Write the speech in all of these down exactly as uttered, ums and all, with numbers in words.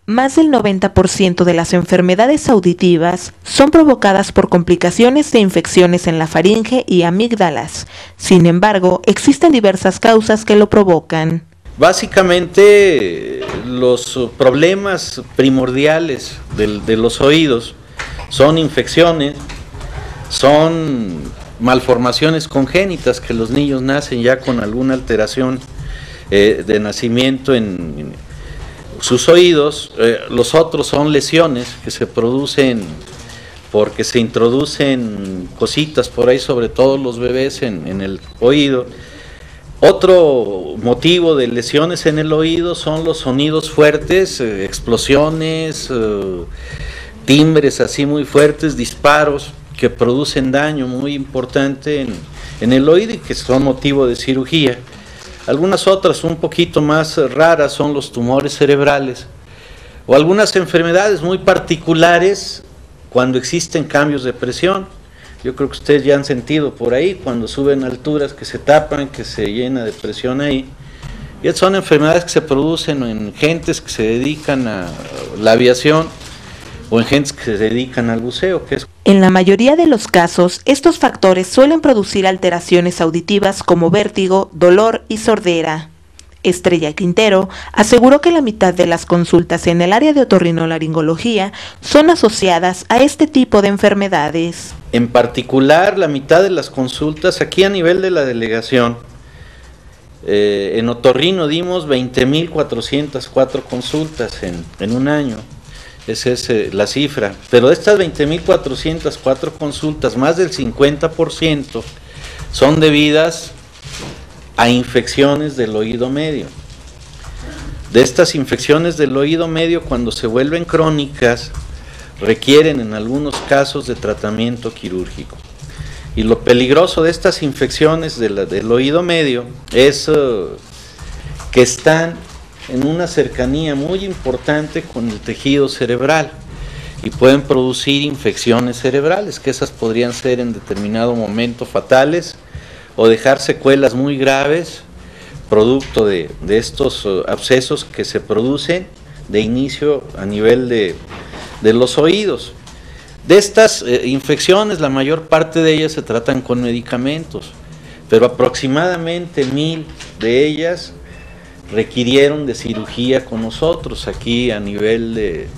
Más del noventa por ciento de las enfermedades auditivas son provocadas por complicaciones de infecciones en la faringe y amígdalas. Sin embargo, existen diversas causas que lo provocan. Básicamente, los problemas primordiales de, de los oídos son infecciones, son malformaciones congénitas, que los niños nacen ya con alguna alteración eh, de nacimiento en, en sus oídos. Eh, los otros son lesiones que se producen porque se introducen cositas por ahí, sobre todo los bebés, en, en el oído. Otro motivo de lesiones en el oído son los sonidos fuertes, eh, explosiones, eh, timbres así muy fuertes, disparos que producen daño muy importante en, en el oído y que son motivo de cirugía. Algunas otras un poquito más raras son los tumores cerebrales o algunas enfermedades muy particulares cuando existen cambios de presión. Yo creo que ustedes ya han sentido por ahí cuando suben alturas que se tapan, que se llena de presión ahí. Y son enfermedades que se producen en gentes que se dedican a la aviación o en gentes que se dedican al buceo, que es... En la mayoría de los casos, estos factores suelen producir alteraciones auditivas como vértigo, dolor y sordera. Estrella Quintero aseguró que la mitad de las consultas en el área de otorrinolaringología son asociadas a este tipo de enfermedades. En particular, la mitad de las consultas aquí a nivel de la delegación, eh, en otorrino dimos veinte mil cuatrocientas cuatro consultas en, en un año. Esa es eh, la cifra, pero de estas veinte mil cuatrocientas cuatro consultas, más del cincuenta por ciento son debidas a infecciones del oído medio. De estas infecciones del oído medio, cuando se vuelven crónicas, requieren en algunos casos de tratamiento quirúrgico. Y lo peligroso de estas infecciones de la, del oído medio es uh, que están en una cercanía muy importante con el tejido cerebral y pueden producir infecciones cerebrales, que esas podrían ser en determinado momento fatales o dejar secuelas muy graves producto de, de estos uh, abscesos que se producen de inicio a nivel de, de los oídos. De estas eh, infecciones, la mayor parte de ellas se tratan con medicamentos, pero aproximadamente mil de ellas requirieron de cirugía con nosotros aquí a nivel de,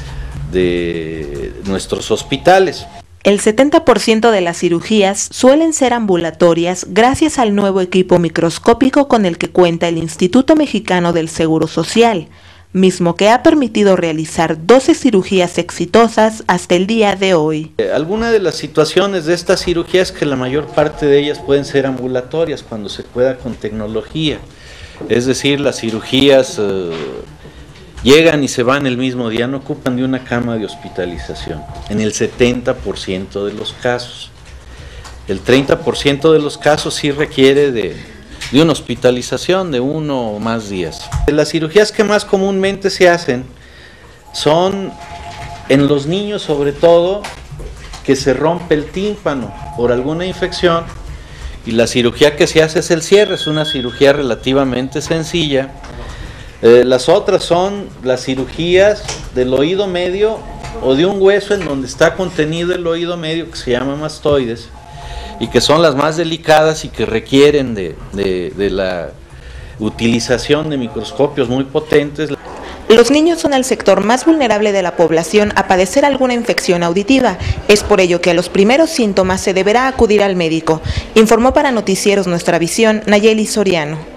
de nuestros hospitales. El setenta por ciento de las cirugías suelen ser ambulatorias gracias al nuevo equipo microscópico con el que cuenta el Instituto Mexicano del Seguro Social, mismo que ha permitido realizar doce cirugías exitosas hasta el día de hoy. Eh, Algunas de las situaciones de estas cirugías, que la mayor parte de ellas pueden ser ambulatorias cuando se pueda con tecnología. Es decir, las cirugías eh, llegan y se van el mismo día, no ocupan de una cama de hospitalización, en el setenta por ciento de los casos. El treinta por ciento de los casos sí requiere de, de una hospitalización de uno o más días. Las cirugías que más comúnmente se hacen son en los niños, sobre todo, que se rompe el tímpano por alguna infección. Y la cirugía que se hace es el cierre, es una cirugía relativamente sencilla. Eh, las otras son las cirugías del oído medio o de un hueso en donde está contenido el oído medio, que se llama mastoides, y que son las más delicadas y que requieren de, de, de la utilización de microscopios muy potentes. Los niños son el sector más vulnerable de la población a padecer alguna infección auditiva. Es por ello que a los primeros síntomas se deberá acudir al médico, informó para Noticieros Nuestra Visión Nayeli Soriano.